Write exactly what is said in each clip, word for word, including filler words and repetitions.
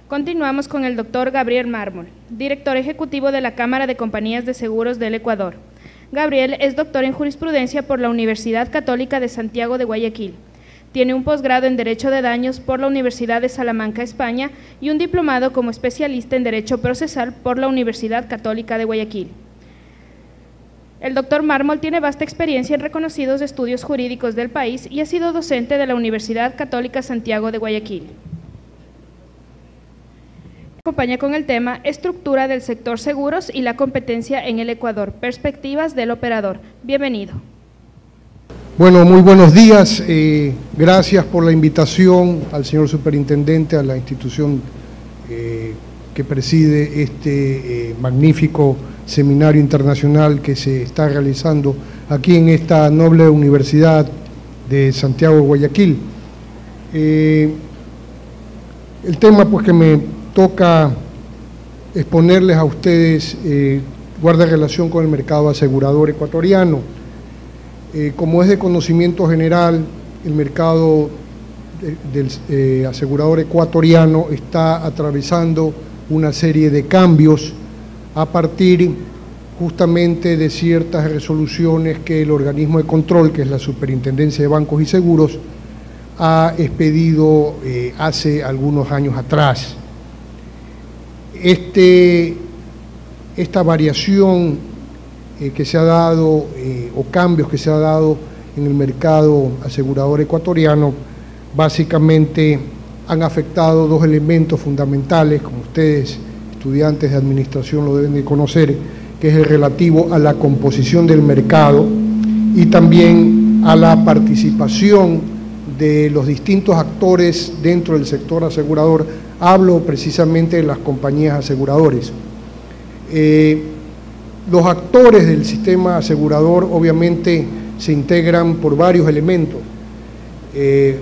Continuamos con el doctor Gabriel Mármol, director ejecutivo de la Cámara de Compañías de Seguros del Ecuador. Gabriel es doctor en jurisprudencia por la Universidad Católica de Santiago de Guayaquil. Tiene un posgrado en Derecho de Daños por la Universidad de Salamanca, España, y un diplomado como especialista en Derecho Procesal por la Universidad Católica de Guayaquil. El doctor Mármol tiene vasta experiencia en reconocidos estudios jurídicos del país y ha sido docente de la Universidad Católica Santiago de Guayaquil. Acompaña con el tema Estructura del sector seguros y la competencia en el Ecuador, perspectivas del operador. Bienvenido. Bueno, muy buenos días. Eh, gracias por la invitación al señor superintendente, a la institución eh, que preside este eh, magnífico seminario internacional que se está realizando aquí en esta noble Universidad de Santiago de Guayaquil. Eh, el tema pues que me toca exponerles a ustedes eh, guarda relación con el mercado asegurador ecuatoriano. Eh, como es de conocimiento general, el mercado de, del eh, asegurador ecuatoriano está atravesando una serie de cambios a partir justamente de ciertas resoluciones que el organismo de control, que es la Superintendencia de Bancos y Seguros, ha expedido eh, hace algunos años atrás. Este, esta variación eh, que se ha dado, eh, o cambios que se ha dado en el mercado asegurador ecuatoriano, básicamente han afectado dos elementos fundamentales, como ustedes, estudiantes de administración, lo deben de conocer, que es el relativo a la composición del mercado y también a la participación de los distintos actores dentro del sector asegurador. Hablo precisamente de las compañías aseguradoras. Eh, los actores del sistema asegurador obviamente se integran por varios elementos. Eh,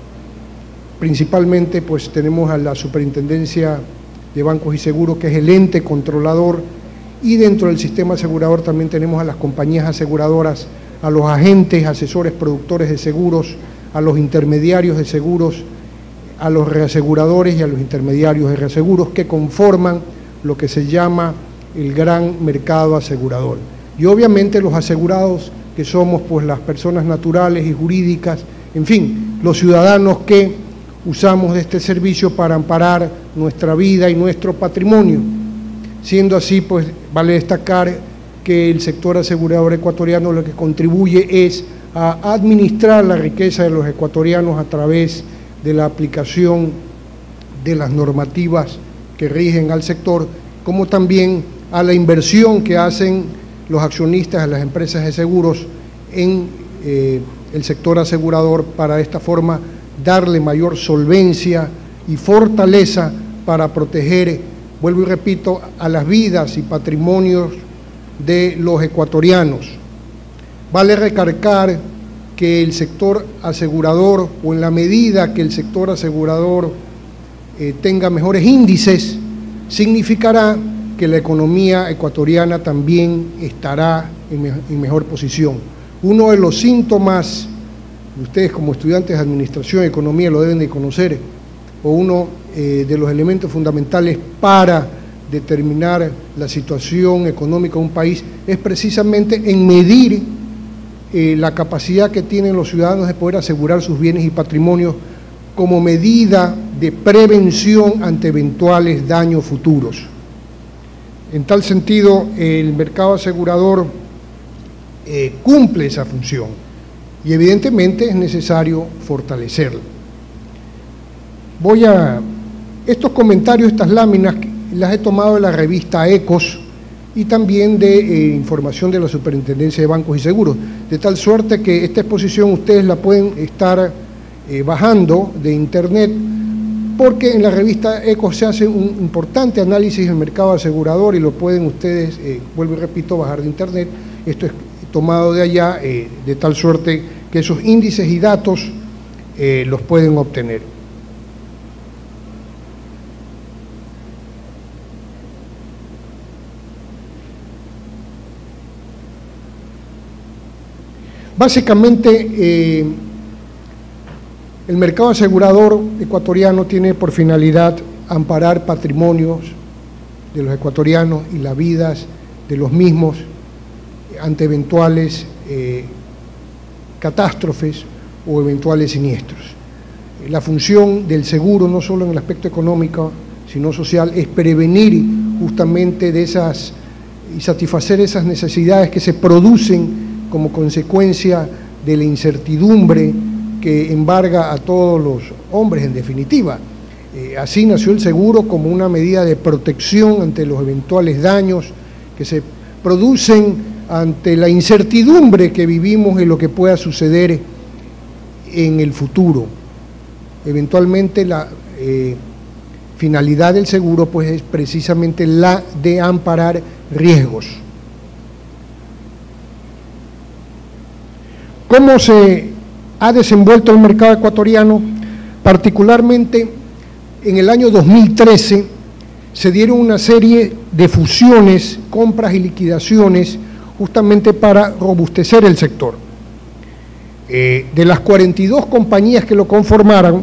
principalmente pues tenemos a la Superintendencia de Bancos y Seguros, que es el ente controlador, y dentro del sistema asegurador también tenemos a las compañías aseguradoras, a los agentes, asesores, productores de seguros, a los intermediarios de seguros, a los reaseguradores y a los intermediarios de reaseguros, que conforman lo que se llama el gran mercado asegurador. Y obviamente los asegurados, que somos pues las personas naturales y jurídicas, en fin, los ciudadanos que usamos de este servicio para amparar nuestra vida y nuestro patrimonio. Siendo así, pues vale destacar que el sector asegurador ecuatoriano lo que contribuye es a administrar la riqueza de los ecuatorianos a través de la aplicación de las normativas que rigen al sector, como también a la inversión que hacen los accionistas de las empresas de seguros en eh, el sector asegurador, para de esta forma darle mayor solvencia y fortaleza para proteger, vuelvo y repito, a las vidas y patrimonios de los ecuatorianos. Vale recalcar que el sector asegurador, o en la medida que el sector asegurador eh, tenga mejores índices, significará que la economía ecuatoriana también estará en, me en mejor posición. Uno de los síntomas, ustedes como estudiantes de Administración y Economía lo deben de conocer, o uno eh, de los elementos fundamentales para determinar la situación económica de un país, es precisamente en medir eh, la capacidad que tienen los ciudadanos de poder asegurar sus bienes y patrimonios como medida de prevención ante eventuales daños futuros. En tal sentido, el mercado asegurador eh, cumple esa función y evidentemente es necesario fortalecerlo. Voy a... Estos comentarios, estas láminas, las he tomado de la revista Ecos y también de eh, información de la Superintendencia de Bancos y Seguros, de tal suerte que esta exposición ustedes la pueden estar eh, bajando de internet, porque en la revista Ecos se hace un importante análisis del mercado asegurador y lo pueden ustedes, eh, vuelvo y repito, bajar de internet. Esto es tomado de allá, eh, de tal suerte que esos índices y datos eh, los pueden obtener. Básicamente, eh, el mercado asegurador ecuatoriano tiene por finalidad amparar patrimonios de los ecuatorianos y las vidas de los mismos ante eventuales eh, catástrofes o eventuales siniestros. La función del seguro, no solo en el aspecto económico, sino social, es prevenir justamente de esas y satisfacer esas necesidades que se producen como consecuencia de la incertidumbre que embarga a todos los hombres, en definitiva. Eh, así nació el seguro, como una medida de protección ante los eventuales daños que se producen ante la incertidumbre que vivimos y lo que pueda suceder en el futuro. Eventualmente la eh, finalidad del seguro pues es precisamente la de amparar riesgos. ¿Cómo se ha desenvuelto el mercado ecuatoriano? Particularmente en el año dos mil trece se dieron una serie de fusiones, compras y liquidaciones justamente para robustecer el sector. Eh, de las cuarenta y dos compañías que lo conformaron,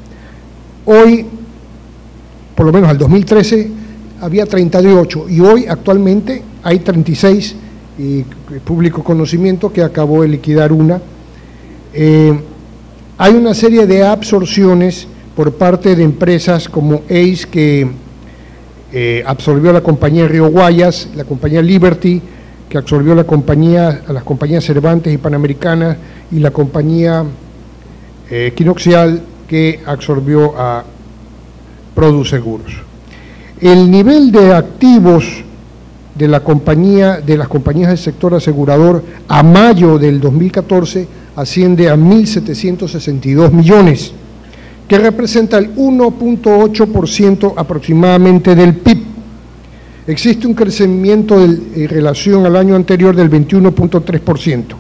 hoy, por lo menos al dos mil trece, había treinta y ocho y hoy actualmente hay treinta y seis, y público conocimiento que acabó de liquidar una. Eh, hay una serie de absorciones por parte de empresas como A C E, que eh, absorbió la compañía Río Guayas, la compañía Liberty, que absorbió la compañía, a las compañías Cervantes y Panamericana, y la compañía eh, Equinoxial, que absorbió a Produseguros. El nivel de activos de la compañía, de las compañías del sector asegurador a mayo del dos mil catorce asciende a mil setecientos sesenta y dos millones, que representa el uno punto ocho por ciento aproximadamente del P I B. Existe un crecimiento del, en relación al año anterior del veintiuno punto tres por ciento.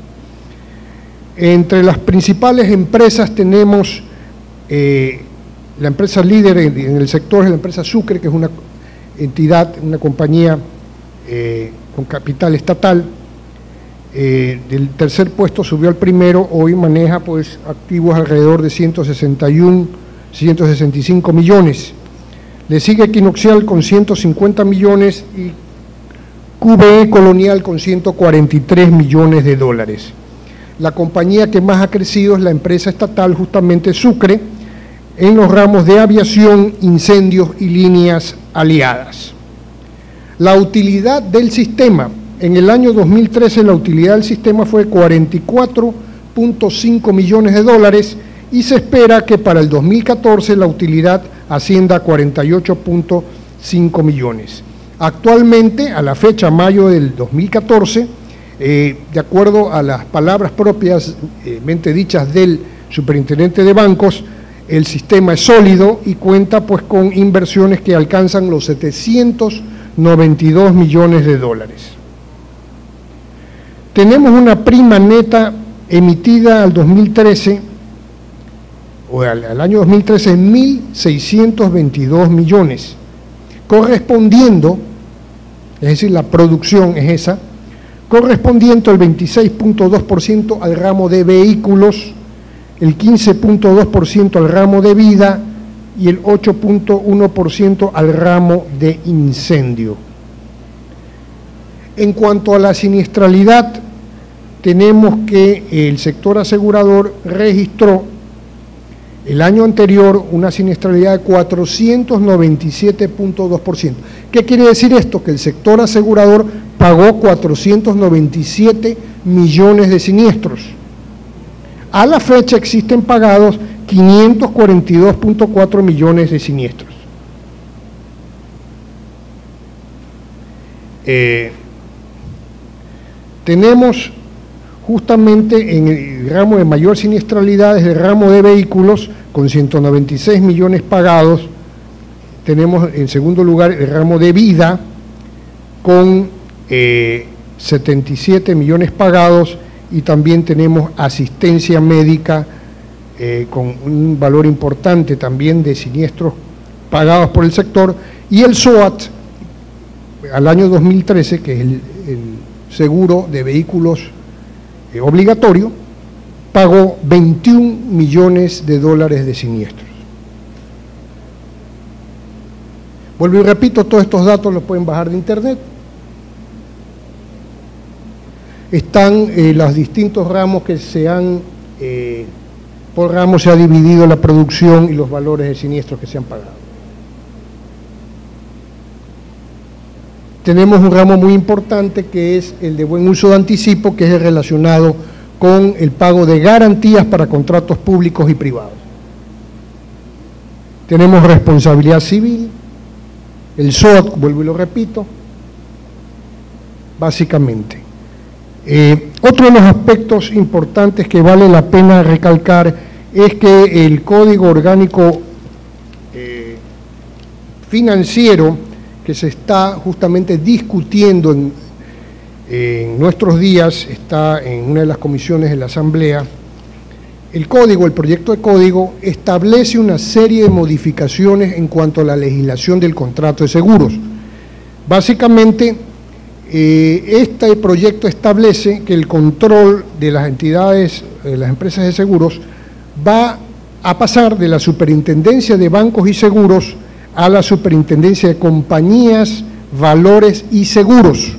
Entre las principales empresas tenemos eh, la empresa líder en, en el sector es la empresa Sucre, que es una entidad, una compañía eh, con capital estatal. Eh, del tercer puesto subió al primero, hoy maneja pues activos alrededor de ciento sesenta y uno, ciento sesenta y cinco millones. Le sigue Equinoxial con ciento cincuenta millones y Q B E Colonial con ciento cuarenta y tres millones de dólares. La compañía que más ha crecido es la empresa estatal, justamente Sucre, en los ramos de aviación, incendios y líneas aliadas. La utilidad del sistema. En el año dos mil trece la utilidad del sistema fue cuarenta y cuatro punto cinco millones de dólares y se espera que para el dos mil catorce la utilidad ascienda a cuarenta y ocho punto cinco millones. Actualmente, a la fecha mayo del dos mil catorce, eh, de acuerdo a las palabras propias, eh, mente dichas del superintendente de bancos, el sistema es sólido y cuenta pues con inversiones que alcanzan los setecientos noventa y dos millones de dólares. Tenemos una prima neta emitida al dos mil trece, o al, al año dos mil trece, en mil seiscientos veintidós millones, correspondiendo, es decir, la producción es esa, correspondiente al veintiséis punto dos por ciento al ramo de vehículos, el quince punto dos por ciento al ramo de vida y el ocho punto uno por ciento al ramo de incendio. En cuanto a la siniestralidad, tenemos que el sector asegurador registró el año anterior una siniestralidad de cuatrocientos noventa y siete punto dos por ciento. ¿Qué quiere decir esto? Que el sector asegurador pagó cuatrocientos noventa y siete millones de siniestros. A la fecha existen pagados quinientos cuarenta y dos punto cuatro millones de siniestros. Eh, tenemos justamente en el ramo de mayor siniestralidad, es el ramo de vehículos, con ciento noventa y seis millones pagados. Tenemos en segundo lugar el ramo de vida, con eh, setenta y siete millones pagados, y también tenemos asistencia médica eh, con un valor importante también de siniestros pagados por el sector, y el SOAT al año dos mil trece, que es el, el seguro de vehículos eh, obligatorio, pagó veintiún millones de dólares de siniestros. Vuelvo y repito, todos estos datos los pueden bajar de internet. Están eh, los distintos ramos que se han, eh, por ramos se ha dividido la producción y los valores de siniestros que se han pagado. Tenemos un ramo muy importante que es el de buen uso de anticipo, que es el relacionado con el pago de garantías para contratos públicos y privados. Tenemos responsabilidad civil, el S O A T, vuelvo y lo repito, básicamente. Eh, otro de los aspectos importantes que vale la pena recalcar es que el Código Orgánico eh, Financiero que se está justamente discutiendo en, en nuestros días, está en una de las comisiones de la Asamblea. El código, el proyecto de código, establece una serie de modificaciones en cuanto a la legislación del contrato de seguros. Básicamente, eh, este proyecto establece que el control de las entidades, de las empresas de seguros, va a pasar de la Superintendencia de Bancos y Seguros a la Superintendencia de Compañías, Valores y Seguros.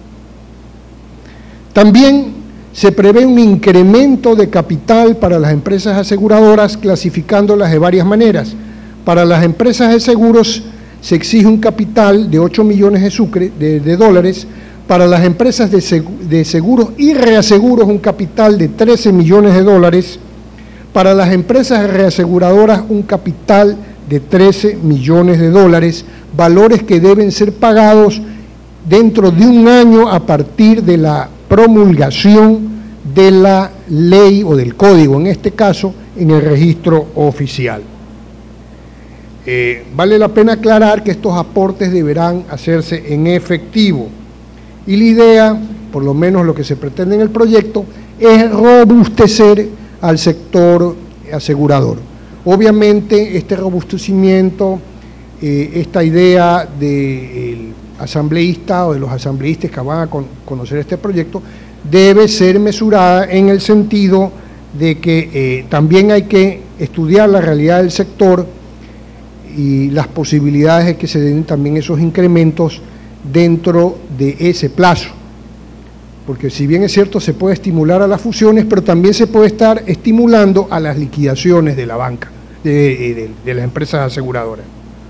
También se prevé un incremento de capital para las empresas aseguradoras, clasificándolas de varias maneras. Para las empresas de seguros se exige un capital de ocho millones de, sucre, de, de dólares, para las empresas de, seg de seguros y reaseguros un capital de trece millones de dólares, para las empresas reaseguradoras un capital de trece millones de dólares, valores que deben ser pagados dentro de un año a partir de la promulgación de la ley o del código, en este caso, en el registro oficial. Eh, vale la pena aclarar que estos aportes deberán hacerse en efectivo y la idea, por lo menos lo que se pretende en el proyecto, es robustecer al sector asegurador. Obviamente, este robustecimiento, eh, esta idea del asambleísta o de los asambleístas que van a con, conocer este proyecto, debe ser mesurada en el sentido de que eh, también hay que estudiar la realidad del sector y las posibilidades de que se den también esos incrementos dentro de ese plazo. Porque si bien es cierto, se puede estimular a las fusiones, pero también se puede estar estimulando a las liquidaciones de la banca, de, de, de las empresas aseguradoras.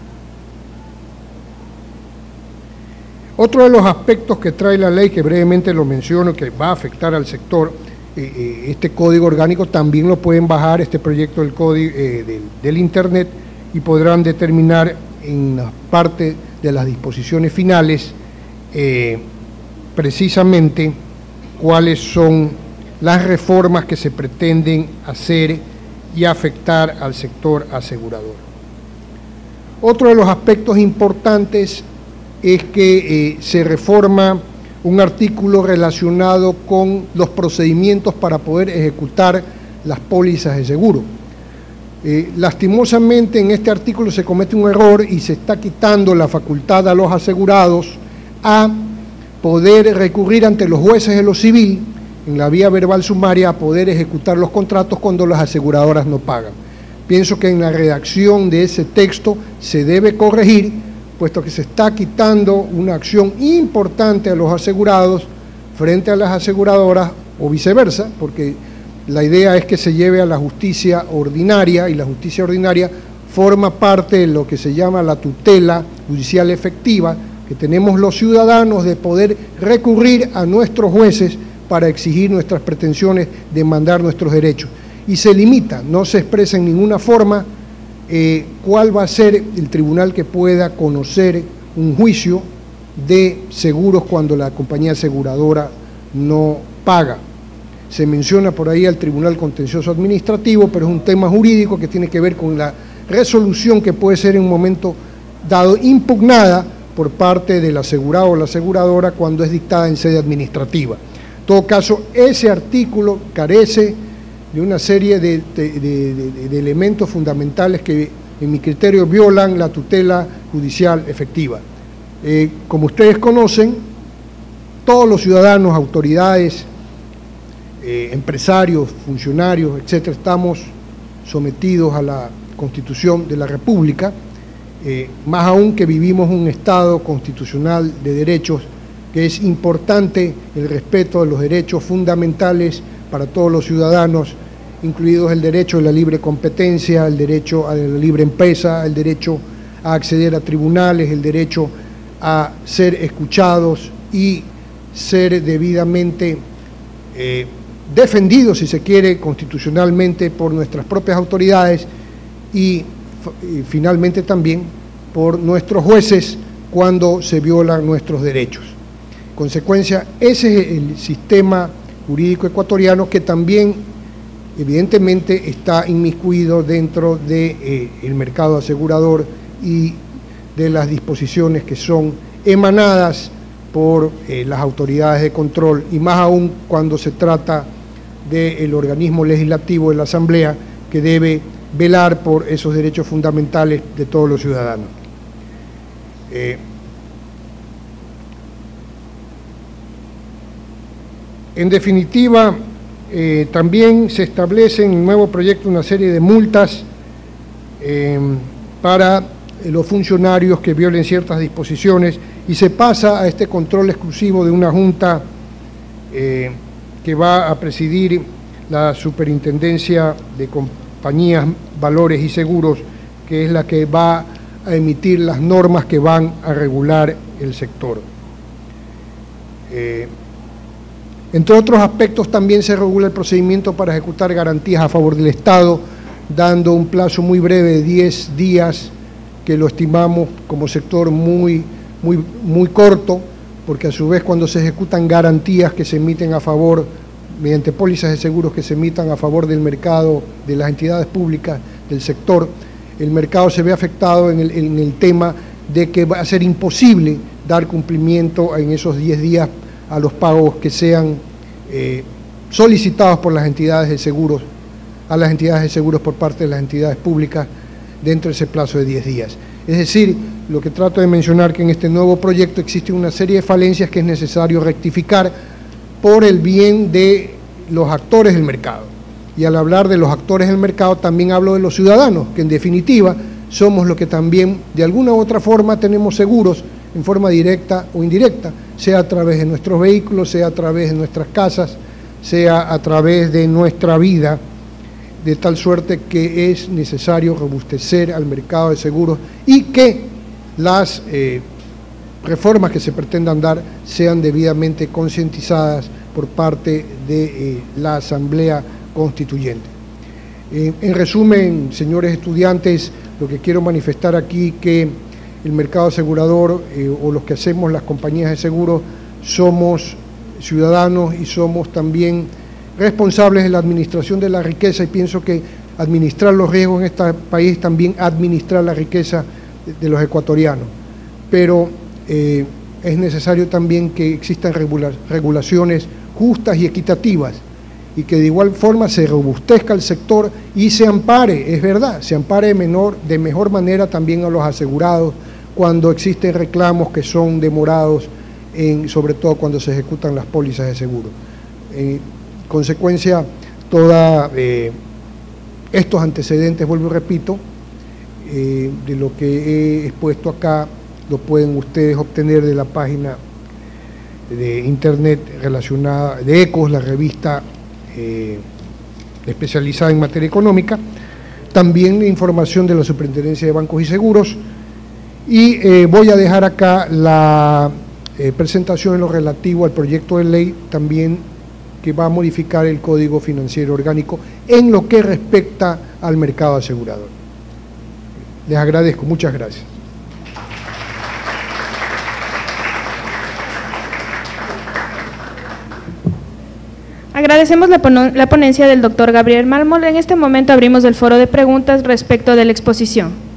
Otro de los aspectos que trae la ley, que brevemente lo menciono, que va a afectar al sector, eh, eh, este código orgánico también lo pueden bajar, este proyecto del código eh, del, del Internet, y podrán determinar en la parte de las disposiciones finales eh, precisamente cuáles son las reformas que se pretenden hacer y afectar al sector asegurador. Otro de los aspectos importantes es que eh, se reforma un artículo relacionado con los procedimientos para poder ejecutar las pólizas de seguro. Eh, lastimosamente en este artículo se comete un error y se está quitando la facultad a los asegurados a poder recurrir ante los jueces de lo civil en la vía verbal sumaria a poder ejecutar los contratos cuando las aseguradoras no pagan. Pienso que en la redacción de ese texto se debe corregir, puesto que se está quitando una acción importante a los asegurados frente a las aseguradoras o viceversa, porque la idea es que se lleve a la justicia ordinaria y la justicia ordinaria forma parte de lo que se llama la tutela judicial efectiva, que tenemos los ciudadanos de poder recurrir a nuestros jueces para exigir nuestras pretensiones, demandar nuestros derechos. Y se limita, no se expresa en ninguna forma eh, cuál va a ser el tribunal que pueda conocer un juicio de seguros cuando la compañía aseguradora no paga. Se menciona por ahí al Tribunal Contencioso Administrativo, pero es un tema jurídico que tiene que ver con la resolución que puede ser en un momento dado impugnada por parte del asegurado o la aseguradora cuando es dictada en sede administrativa. En todo caso, ese artículo carece de una serie de, de, de, de, de elementos fundamentales que, en mi criterio, violan la tutela judicial efectiva. Eh, como ustedes conocen, todos los ciudadanos, autoridades, eh, empresarios, funcionarios, etcétera, estamos sometidos a la Constitución de la República eh, más aún que vivimos un Estado constitucional de derechos, que es importante el respeto de los derechos fundamentales para todos los ciudadanos, incluidos el derecho a la libre competencia, el derecho a la libre empresa, el derecho a acceder a tribunales, el derecho a ser escuchados y ser debidamente eh, defendidos, si se quiere, constitucionalmente por nuestras propias autoridades y, y finalmente también por nuestros jueces cuando se violan nuestros derechos. En consecuencia, ese es el sistema jurídico ecuatoriano que también evidentemente está inmiscuido dentro del de, eh, mercado asegurador y de las disposiciones que son emanadas por eh, las autoridades de control, y más aún cuando se trata del organismo legislativo de la Asamblea, que debe velar por esos derechos fundamentales de todos los ciudadanos. Eh, en definitiva, Eh, también se establece en el nuevo proyecto una serie de multas eh, para los funcionarios que violen ciertas disposiciones, y se pasa a este control exclusivo de una junta eh, que va a presidir la Superintendencia de Compañías, Valores y Seguros, que es la que va a emitir las normas que van a regular el sector. Eh, Entre otros aspectos, también se regula el procedimiento para ejecutar garantías a favor del Estado, dando un plazo muy breve de diez días, que lo estimamos como sector muy, muy, muy corto, porque a su vez cuando se ejecutan garantías que se emiten a favor, mediante pólizas de seguros que se emitan a favor del mercado, de las entidades públicas del sector, el mercado se ve afectado en el, en el tema de que va a ser imposible dar cumplimiento en esos diez días a los pagos que sean eh, solicitados por las entidades de seguros, a las entidades de seguros por parte de las entidades públicas dentro de ese plazo de diez días. Es decir, lo que trato de mencionar, que en este nuevo proyecto existe una serie de falencias que es necesario rectificar por el bien de los actores del mercado. Y al hablar de los actores del mercado también hablo de los ciudadanos, que en definitiva somos los que también de alguna u otra forma tenemos seguros en forma directa o indirecta, sea a través de nuestros vehículos, sea a través de nuestras casas, sea a través de nuestra vida, de tal suerte que es necesario robustecer al mercado de seguros y que las eh, reformas que se pretendan dar sean debidamente concientizadas por parte de eh, la Asamblea Constituyente. Eh, en resumen, señores estudiantes, lo que quiero manifestar aquí que el mercado asegurador eh, o los que hacemos las compañías de seguros somos ciudadanos y somos también responsables de la administración de la riqueza, y pienso que administrar los riesgos en este país también administrar la riqueza de, de los ecuatorianos. Pero eh, es necesario también que existan regula regulaciones justas y equitativas, y que de igual forma se robustezca el sector y se ampare, es verdad, se ampare de, menor, de mejor manera también a los asegurados cuando existen reclamos que son demorados, en, sobre todo cuando se ejecutan las pólizas de seguro. En consecuencia, todos eh, estos antecedentes, vuelvo y repito, eh, de lo que he expuesto acá, lo pueden ustedes obtener de la página de internet relacionada de ECOS, la revista eh, especializada en materia económica, también la información de la Superintendencia de Bancos y Seguros, y eh, voy a dejar acá la eh, presentación en lo relativo al proyecto de ley también que va a modificar el Código Financiero Orgánico en lo que respecta al mercado asegurador. Les agradezco, muchas gracias. Agradecemos la, pon la ponencia del doctor Gabriel Mármol. En este momento abrimos el foro de preguntas respecto de la exposición.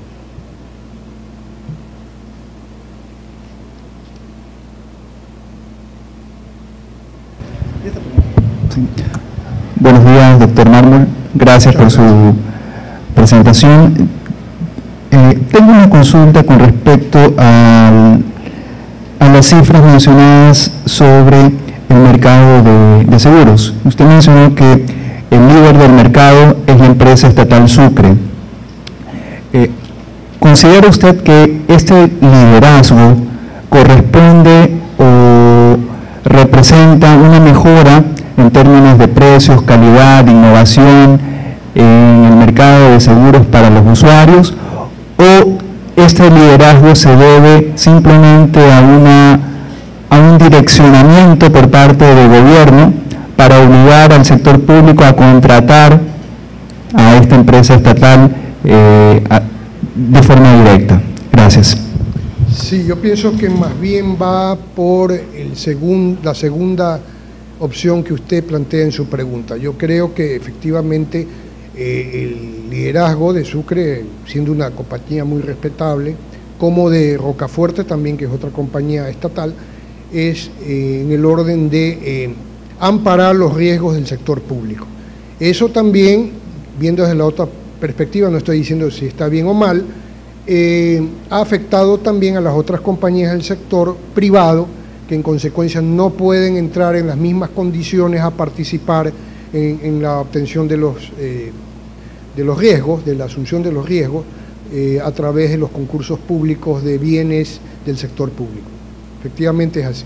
Sí. Buenos días, doctor Mármol. Gracias por su presentación. Eh, tengo una consulta con respecto a, a las cifras mencionadas sobre el mercado de, de seguros. Usted mencionó que el líder del mercado es la empresa estatal Sucre. Eh, ¿considera usted que este liderazgo corresponde o representa una mejora en términos de precios, calidad, innovación en el mercado de seguros para los usuarios, o este liderazgo se debe simplemente a, una, a un direccionamiento por parte del gobierno para obligar al sector público a contratar a esta empresa estatal eh, a, de forma directa? Gracias. Sí, yo pienso que más bien va por el segun, la segunda opción que usted plantea en su pregunta. Yo creo que efectivamente eh, el liderazgo de Sucre, siendo una compañía muy respetable, como de Rocafuerte también, que es otra compañía estatal, es eh, en el orden de eh, amparar los riesgos del sector público. Eso también, viendo desde la otra perspectiva, no estoy diciendo si está bien o mal, eh, ha afectado también a las otras compañías del sector privado, que en consecuencia no pueden entrar en las mismas condiciones a participar en, en la obtención de los, eh, de los riesgos, de la asunción de los riesgos, eh, a través de los concursos públicos de bienes del sector público. Efectivamente es así.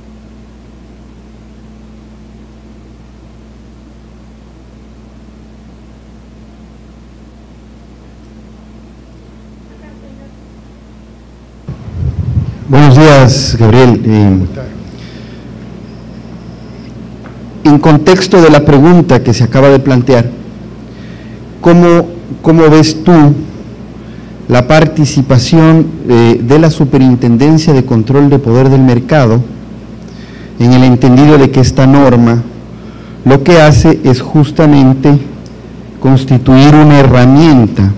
Buenos días, Gabriel. Eh, en contexto de la pregunta que se acaba de plantear, ¿cómo, cómo ves tú la participación eh, de la Superintendencia de Control de Poder del Mercado, en el entendido de que esta norma lo que hace es justamente constituir una herramienta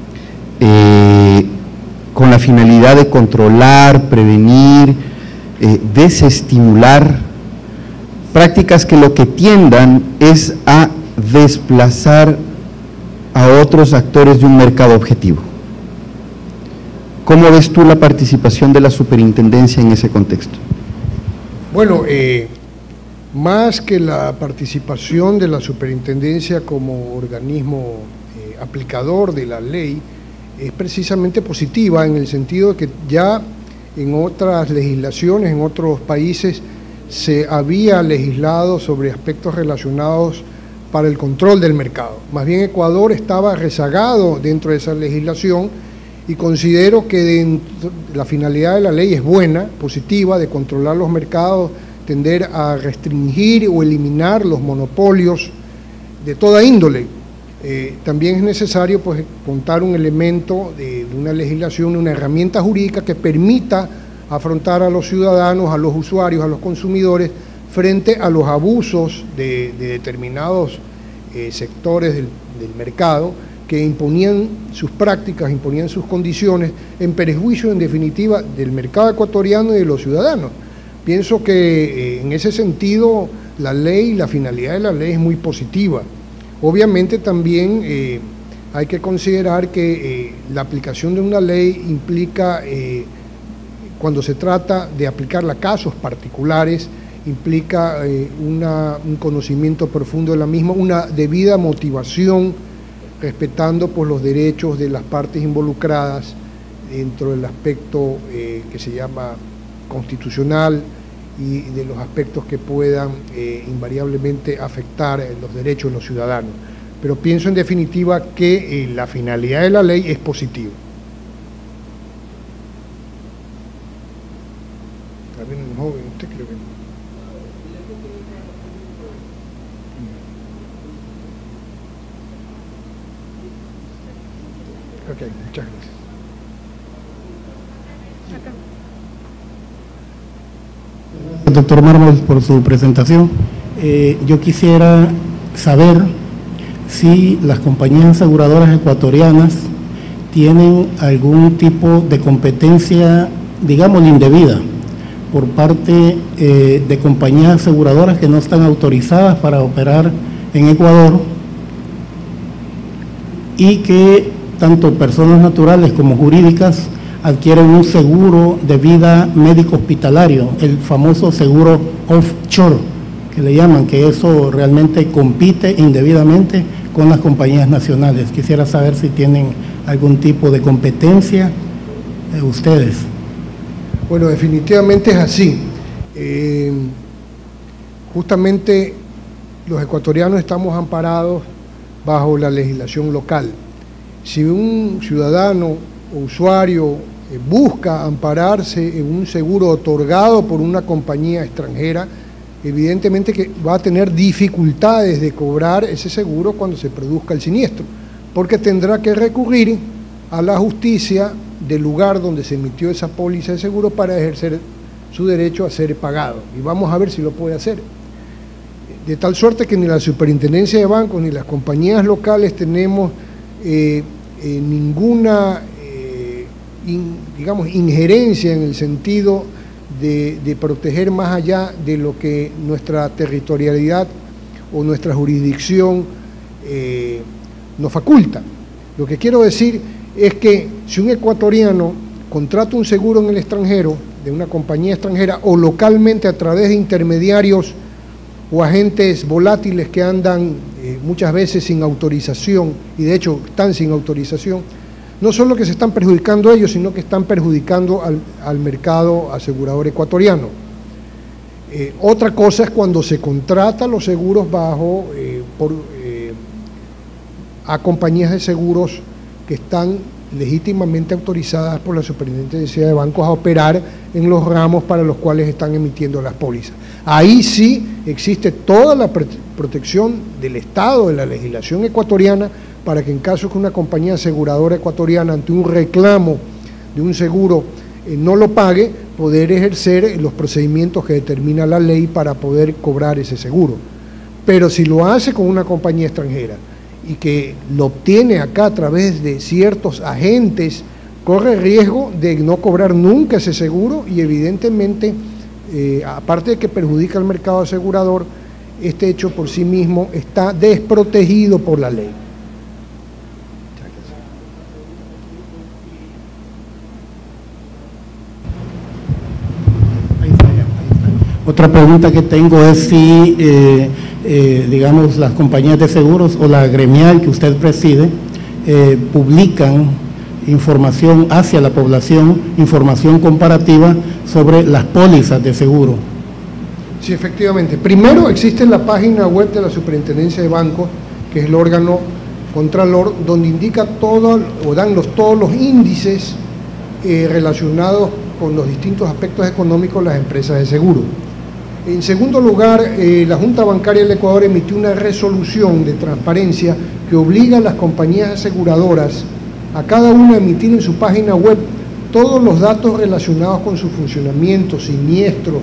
eh, con la finalidad de controlar, prevenir, eh, desestimular prácticas que lo que tiendan es a desplazar a otros actores de un mercado objetivo? ¿Cómo ves tú la participación de la superintendencia en ese contexto? Bueno, eh, más que la participación de la superintendencia como organismo eh, aplicador de la ley, es precisamente positiva en el sentido de que ya en otras legislaciones, en otros países, se había legislado sobre aspectos relacionados para el control del mercado. Más bien Ecuador estaba rezagado dentro de esa legislación y considero que dentro, la finalidad de la ley es buena, positiva, de controlar los mercados, tender a restringir o eliminar los monopolios de toda índole. Eh, también es necesario pues contar un elemento de, de una legislación, una herramienta jurídica que permita afrontar a los ciudadanos, a los usuarios, a los consumidores, frente a los abusos de, de determinados eh, sectores del, del mercado que imponían sus prácticas, imponían sus condiciones, en perjuicio, en definitiva, del mercado ecuatoriano y de los ciudadanos. Pienso que eh, en ese sentido la ley, la finalidad de la ley es muy positiva. Obviamente también eh, hay que considerar que eh, la aplicación de una ley implica, eh, cuando se trata de aplicarla a casos particulares, implica eh, una, un conocimiento profundo de la misma, una debida motivación, respetando pues, los derechos de las partes involucradas dentro del aspecto eh, que se llama constitucional y de los aspectos que puedan eh, invariablemente afectar eh, los derechos de los ciudadanos. Pero pienso en definitiva que eh, la finalidad de la ley es positiva. También un joven, usted creo que... Ok, muchas gracias. Doctor Mármol, por su presentación. Eh, yo quisiera saber si las compañías aseguradoras ecuatorianas tienen algún tipo de competencia, digamos, indebida por parte eh, de compañías aseguradoras que no están autorizadas para operar en Ecuador y que tanto personas naturales como jurídicas adquieren un seguro de vida médico hospitalario, el famoso seguro offshore, que le llaman, que eso realmente compite indebidamente con las compañías nacionales. Quisiera saber si tienen algún tipo de competencia eh, ustedes? Bueno, definitivamente es así. Eh, justamente los ecuatorianos estamos amparados bajo la legislación local. Si un ciudadano o usuario eh, busca ampararse en un seguro otorgado por una compañía extranjera, evidentemente que va a tener dificultades de cobrar ese seguro cuando se produzca el siniestro, porque tendrá que recurrir a la justicia del lugar donde se emitió esa póliza de seguro para ejercer su derecho a ser pagado, y vamos a ver si lo puede hacer. De tal suerte que ni la Superintendencia de Bancos ni las compañías locales tenemos eh, eh, ninguna, eh, in, digamos, injerencia en el sentido de, de proteger más allá de lo que nuestra territorialidad o nuestra jurisdicción eh, nos faculta. Lo que quiero decir es que si un ecuatoriano contrata un seguro en el extranjero, de una compañía extranjera, o localmente a través de intermediarios o agentes volátiles que andan eh, muchas veces sin autorización, y de hecho están sin autorización, no solo que se están perjudicando ellos, sino que están perjudicando al, al mercado asegurador ecuatoriano. Eh, otra cosa es cuando se contratan los seguros bajo eh, por, eh, a compañías de seguros que están legítimamente autorizadas por la Superintendencia de Bancos a operar en los ramos para los cuales están emitiendo las pólizas. Ahí sí existe toda la protección del Estado, de la legislación ecuatoriana, para que en caso que una compañía aseguradora ecuatoriana ante un reclamo de un seguro eh, no lo pague, poder ejercer los procedimientos que determina la ley para poder cobrar ese seguro. Pero si lo hace con una compañía extranjera y que lo obtiene acá a través de ciertos agentes, corre riesgo de no cobrar nunca ese seguro y evidentemente, eh, aparte de que perjudica al mercado asegurador, este hecho por sí mismo está desprotegido por la ley. Otra pregunta que tengo es si, eh, eh, digamos, las compañías de seguros o la gremial que usted preside eh, publican información hacia la población, información comparativa sobre las pólizas de seguro. Sí, efectivamente. Primero existe la página web de la Superintendencia de Bancos, que es el órgano contralor, donde indica todo, o dan los, todos los índices eh, relacionados con los distintos aspectos económicos de las empresas de seguro. En segundo lugar, eh, la Junta Bancaria del Ecuador emitió una resolución de transparencia que obliga a las compañías aseguradoras a cada una a emitir en su página web todos los datos relacionados con su funcionamiento, siniestros,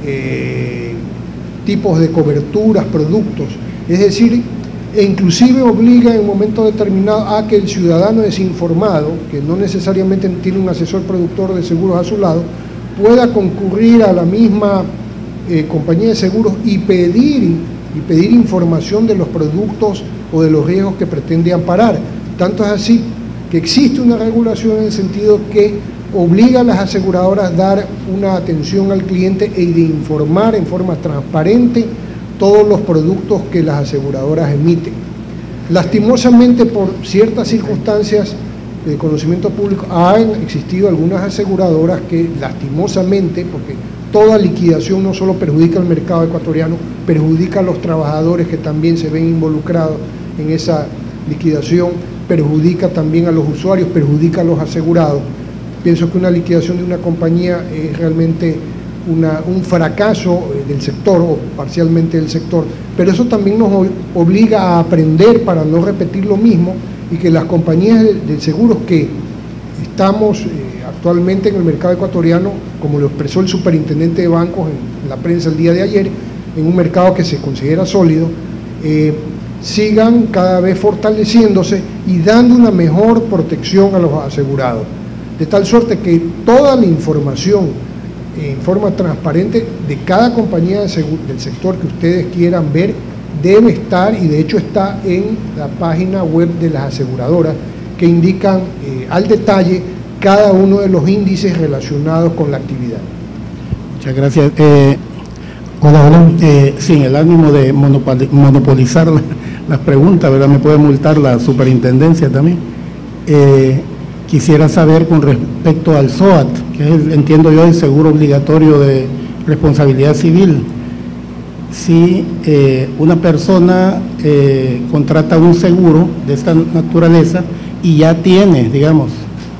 eh, tipos de coberturas, productos. Es decir, e inclusive obliga en un momento determinado a que el ciudadano desinformado, que no necesariamente tiene un asesor productor de seguros a su lado, pueda concurrir a la misma Eh, compañía de seguros y pedir, y pedir información de los productos o de los riesgos que pretende amparar. Tanto es así que existe una regulación en el sentido que obliga a las aseguradoras a dar una atención al cliente y de informar en forma transparente todos los productos que las aseguradoras emiten. Lastimosamente, por ciertas circunstancias de conocimiento público, han existido algunas aseguradoras que lastimosamente, porque toda liquidación no solo perjudica al mercado ecuatoriano, perjudica a los trabajadores que también se ven involucrados en esa liquidación, perjudica también a los usuarios, perjudica a los asegurados. Pienso que una liquidación de una compañía es realmente una, un fracaso del sector o parcialmente del sector, pero eso también nos obliga a aprender para no repetir lo mismo y que las compañías de, de seguros que estamos eh, actualmente en el mercado ecuatoriano, como lo expresó el superintendente de bancos en, en la prensa el día de ayer, en un mercado que se considera sólido, eh, sigan cada vez fortaleciéndose y dando una mejor protección a los asegurados, de tal suerte que toda la información eh, en forma transparente de cada compañía de del sector que ustedes quieran ver debe estar, y de hecho está en la página web de las aseguradoras, que indican eh, al detalle cada uno de los índices relacionados con la actividad. Muchas gracias. Eh, hola, hola. Eh, sin el ánimo de monopolizar la, las preguntas, ¿verdad? ¿Me puede multar la superintendencia también? Eh, quisiera saber con respecto al S O A T, que es, el, entiendo yo, el seguro obligatorio de responsabilidad civil. Si eh, una persona eh, contrata un seguro de esta naturaleza y ya tiene, digamos,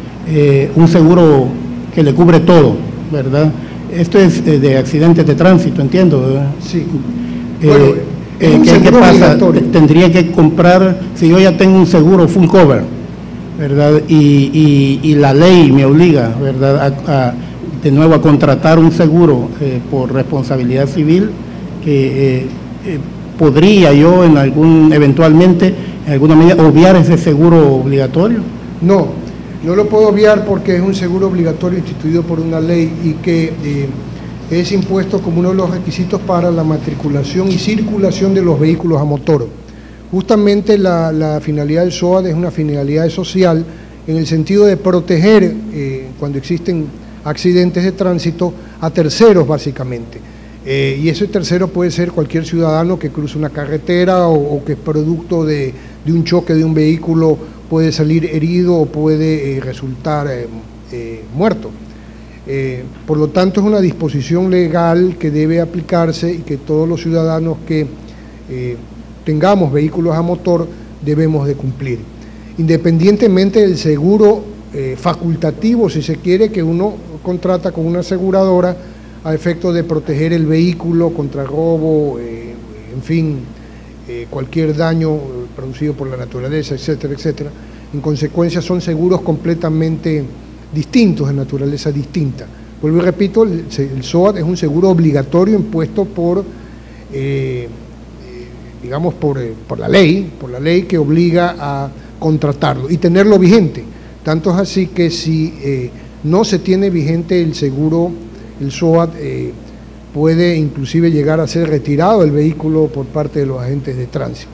eh, un seguro que le cubre todo, ¿verdad? Esto es eh, de accidentes de tránsito, entiendo, ¿verdad? Sí. Eh, Bueno, es eh, un ¿qué, ¿Qué seguro pasa? obligatorio. Tendría que comprar, si yo ya tengo un seguro full cover, ¿verdad? Y, y, y la ley me obliga, ¿verdad?, a, a, de nuevo a contratar un seguro eh, por responsabilidad civil, que eh, eh, podría yo en algún, eventualmente, en alguna medida, obviar ese seguro obligatorio. No, no lo puedo obviar porque es un seguro obligatorio instituido por una ley y que eh, es impuesto como uno de los requisitos para la matriculación y circulación de los vehículos a motor. Justamente la, la finalidad del S O A T es una finalidad social en el sentido de proteger, eh, cuando existen accidentes de tránsito, a terceros básicamente. Eh, y ese tercero puede ser cualquier ciudadano que cruza una carretera o, o que es producto de, de un choque de un vehículo puede salir herido o puede eh, resultar eh, eh, muerto. Eh, por lo tanto, es una disposición legal que debe aplicarse y que todos los ciudadanos que eh, tengamos vehículos a motor debemos de cumplir. Independientemente del seguro eh, facultativo, si se quiere, que uno contrata con una aseguradora a efecto de proteger el vehículo contra robo, eh, en fin, eh, cualquier daño producido por la naturaleza, etcétera, etcétera. En consecuencia, son seguros completamente distintos, de naturaleza distinta. Vuelvo y repito, el, el S O A T es un seguro obligatorio impuesto por, eh, eh, digamos, por, eh, por la ley, por la ley que obliga a contratarlo y tenerlo vigente. Tanto es así que si eh, no se tiene vigente el seguro, el S O A T eh, puede inclusive llegar a ser retirado el vehículo por parte de los agentes de tránsito.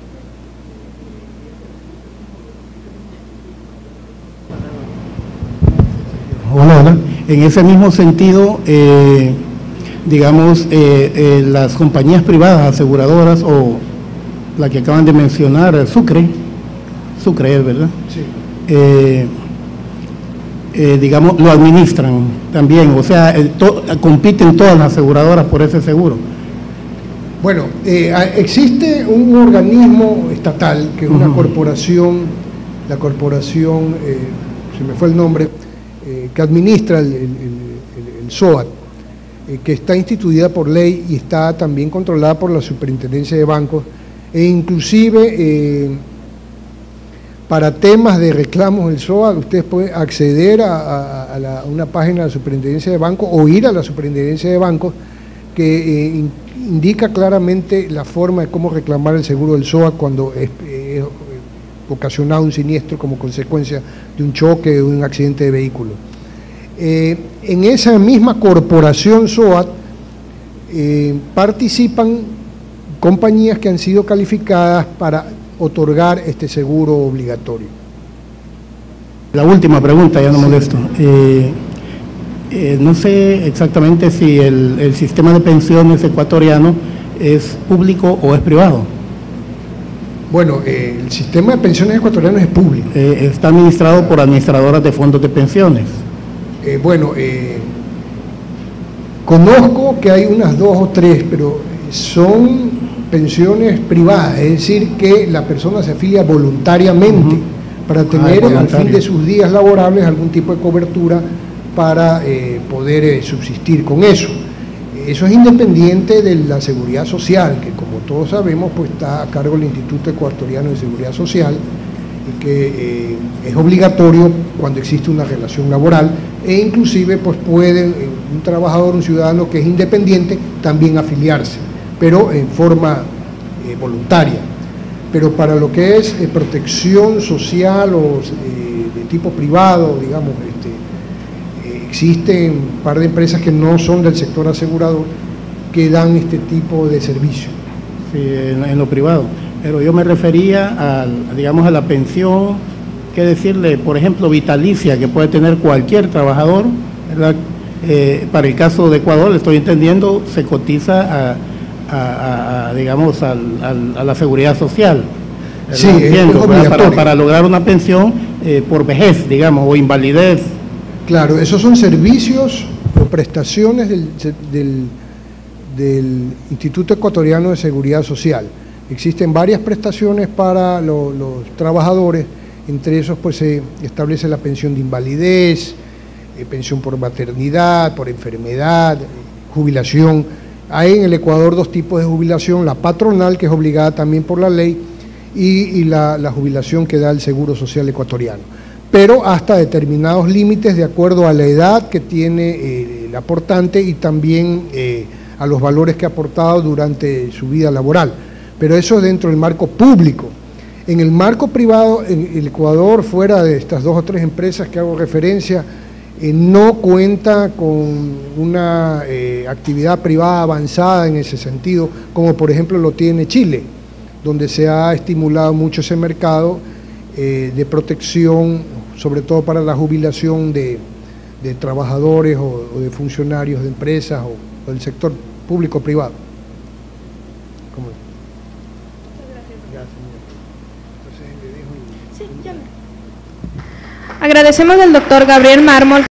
Hola, hola. En ese mismo sentido, eh, digamos, eh, eh, las compañías privadas aseguradoras o la que acaban de mencionar, Sucre, Sucre es, ¿verdad? Sí. Eh, eh, digamos, lo administran también, o sea, el to, compiten todas las aseguradoras por ese seguro. Bueno, eh, existe un organismo estatal que es una Uh-huh. corporación, la corporación, eh, se me fue el nombre, eh, que administra el, el, el, el S O A T, eh, que está instituida por ley y está también controlada por la Superintendencia de Bancos, e inclusive eh, para temas de reclamos del S O A T, ustedes pueden acceder a, a, a, la, a una página de la Superintendencia de Bancos o ir a la Superintendencia de Bancos que eh, indica claramente la forma de cómo reclamar el seguro del S O A T cuando es, es ocasionado un siniestro como consecuencia de un choque o de un accidente de vehículo. Eh, en esa misma corporación S O A T eh, participan compañías que han sido calificadas para otorgar este seguro obligatorio. La última pregunta, ya no Sí. molesto. Eh, eh, no sé exactamente si el, el sistema de pensiones ecuatoriano es público o es privado. Bueno, eh, el sistema de pensiones ecuatoriano es público. Eh, está administrado por administradoras de fondos de pensiones. Eh, bueno, eh, conozco que hay unas dos o tres, pero son pensiones privadas, es decir, que la persona se afilia voluntariamente uh-huh. para tener ah, al fin de sus días laborables algún tipo de cobertura para eh, poder eh, subsistir con eso. Eso es independiente de la seguridad social, que como todos sabemos, pues está a cargo del Instituto Ecuatoriano de Seguridad Social, y que eh, es obligatorio cuando existe una relación laboral, e inclusive pues puede eh, un trabajador, un ciudadano que es independiente, también afiliarse, pero en forma eh, voluntaria. Pero para lo que es eh, protección social o eh, de tipo privado, digamos, este, eh, existen un par de empresas que no son del sector asegurador que dan este tipo de servicio. Sí, en, en lo privado. Pero yo me refería a, digamos, a la pensión, que decirle, por ejemplo, vitalicia, que puede tener cualquier trabajador, ¿verdad? Eh, para el caso de Ecuador, le estoy entendiendo, se cotiza a, a, a, a digamos, al, al, a la seguridad social. Sí, lo es entiendo, ¿verdad? obligatorio. para, para lograr una pensión eh, por vejez, digamos, o invalidez. Claro, esos son servicios o prestaciones del, del, del Instituto Ecuatoriano de Seguridad Social. Existen varias prestaciones para lo, los trabajadores, entre esos pues se establece la pensión de invalidez, eh, pensión por maternidad, por enfermedad, jubilación. Hay en el Ecuador dos tipos de jubilación, la patronal, que es obligada también por la ley, y, y la, la jubilación que da el Seguro Social Ecuatoriano, pero hasta determinados límites de acuerdo a la edad que tiene eh, el aportante y también eh, a los valores que ha aportado durante su vida laboral, pero eso dentro del marco público. En el marco privado, en el Ecuador, fuera de estas dos o tres empresas que hago referencia, eh, no cuenta con una eh, actividad privada avanzada en ese sentido, como por ejemplo lo tiene Chile, donde se ha estimulado mucho ese mercado eh, de protección, sobre todo para la jubilación de, de trabajadores o, o de funcionarios de empresas o, o del sector público-privado. ¿Cómo? Sí, ya me... Agradecemos al doctor Gabriel Mármol